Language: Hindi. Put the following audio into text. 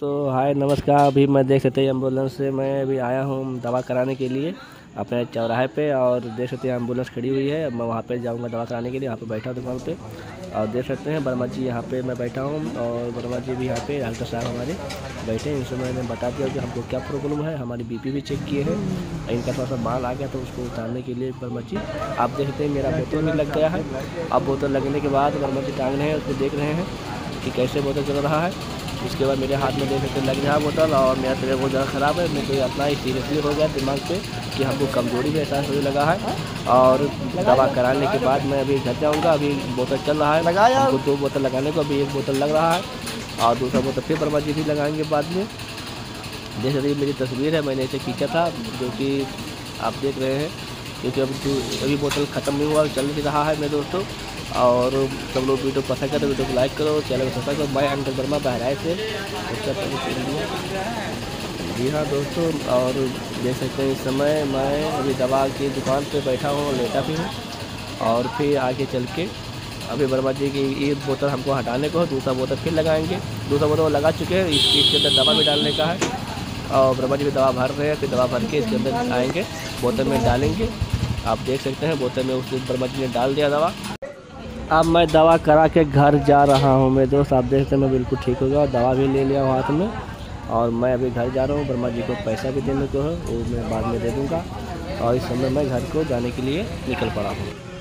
तो हाय नमस्कार। अभी मैं देख सकते हैं एम्बुलेंस से मैं अभी आया हूँ दवा कराने के लिए अपने चौराहे पे। और देख सकते हैं एम्बुलेंस खड़ी हुई है। मैं वहाँ पे जाऊँगा दवा कराने के लिए। यहाँ पे बैठा हूँ दुकान पे और देख सकते हैं वर्मा जी यहाँ पे मैं बैठा हूँ और वर्मा जी भी यहाँ पे डॉक्टर साहब हमारे बैठे हैं। इनसे मैंने बता दिया कि हमको क्या प्रॉब्लम है। हमारी बीपी भी चेक किए हैं। इनका थोड़ा सा माल आ गया तो उसको उतारने के लिए वर्मा जी आप देख सकते हैं मेरा बोतल भी लग गया है। अब बोतल लगने के बाद वर्मा जी टांग रहे हैं, उसको देख रहे हैं कि कैसे बोतल चल रहा है। उसके बाद मेरे हाथ में देख सकते लग रहा है बोतल और मेरा तबीयत बहुत ज़्यादा ख़राब है। मेरे को अपना ही सीरियसली हो गया दिमाग पे कि हमको कमज़ोरी भी एहसास होने लगा है। और दवा कराने के बाद मैं अभी घर जाऊंगा। अभी बोतल चल रहा है, हमको 2 बोतल लगाने को अभी 1 बोतल लग रहा है और दूसरा बोतल फिर वर्मा जी भी लगाएंगे बाद में। देख रही मेरी तस्वीर है, मैंने इसे खींचा था जो कि आप देख रहे हैं। क्योंकि अभी बोतल ख़त्म नहीं हुआ, चल ही रहा है मेरे दोस्तों। और सब लोग वीडियो पसंद करें, वीडियो को लाइक करो, चैनल को सब्सक्राइब करो। मैं अंकल वर्मा बहराइच से जी हाँ दोस्तों। और देख सकते हैं इस समय मैं अभी दवा की दुकान पे बैठा हूँ, लेटा भी हूँ। और फिर आगे चल के अभी वर्मा जी की एक बोतल हमको हटाने को, दूसरा बोतल फिर लगाएंगे। दूसरा बोतल वो लगा चुके हैं, इसके अंदर दवा भी डालने का है। और वर्मा जी भी दवा भर रहे हैं, फिर दवा भर के इसके अंदर आएंगे, बोतल में डालेंगे। आप देख सकते हैं बोतल में उसने वर्मा जी ने डाल दिया दवा। अब मैं दवा करा के घर जा रहा हूँ मेरे दोस्त। आप देखते हैं मैं बिल्कुल ठीक हो गया और दवा भी ले लिया हाथ में। और मैं अभी घर जा रहा हूँ। वर्मा जी को पैसा भी देने को है, वो मैं बाद में दे दूँगा। और इस समय मैं घर को जाने के लिए निकल पड़ा हूँ।